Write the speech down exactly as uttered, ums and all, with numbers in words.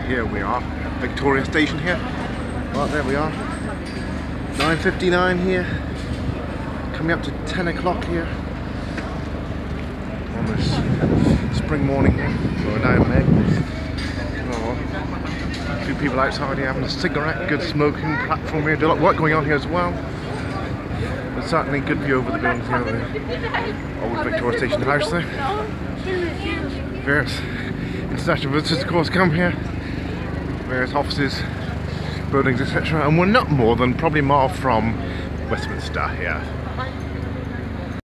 here we are, Victoria Station here. Well, there we are. nine fifty-nine here. Coming up to ten o'clock here. On this spring morning here. We're now in May. Oh, a few people outside here having a cigarette. Good smoking platform here. A lot of work going on here as well. But certainly good view over the buildings here. The old Victoria Station house there. Various international visitors of course come here. Various offices, buildings, et cetera. And we're not more than probably a mile from Westminster here.